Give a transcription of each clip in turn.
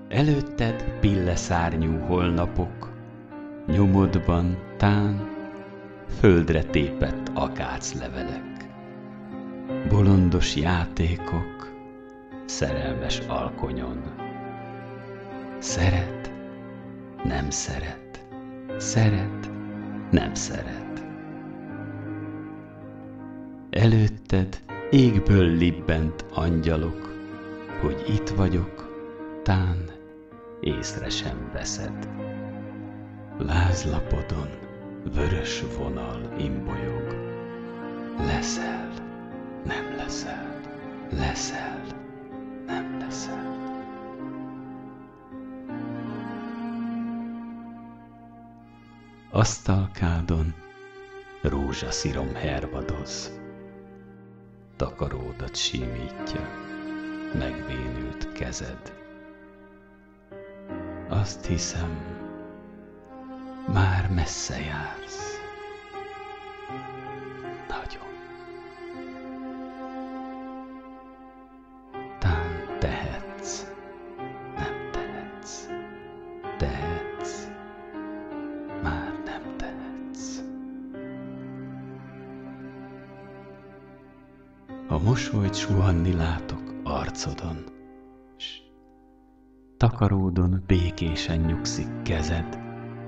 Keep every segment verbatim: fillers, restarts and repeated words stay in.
Előtted pilleszárnyú holnapok, nyomodban tán földre tépett akáclevelek, bolondos játékok szerelmes alkonyon. Szeret, nem szeret, szeret, nem szeret. Előtted égből libbent angyalok, hogy itt vagyok, tán észre sem veszed. Lázlapodon vörös vonal imbolyog. Leszel, nem leszel, leszel, nem leszel. Asztalkádon rózsaszirom hervadoz, takaródat símítja megvénült kezed. Azt hiszem, már messze jársz, nagyon. Tán tehetsz, nem tehetsz, tehetsz, már nem tehetsz. A mosolyt suhanni látok arcodon, s takaródon békésen nyugszik kezed.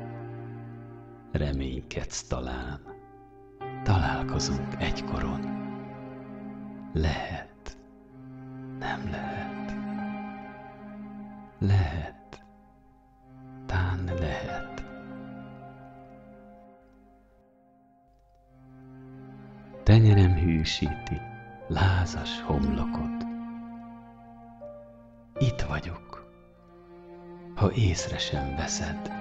Reménykedsz talán, találkozunk egykoron. Lehet, nem lehet, lehet, tán lehet. Tenyerem hűsíti lázas homlokot. Itt vagyok, ha észre sem veszed.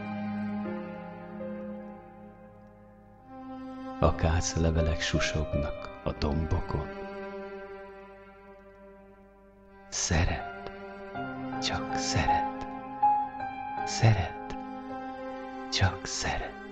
Akáclevelek susognak a dombokon. Szeret, csak szeret, szeret, csak szeret.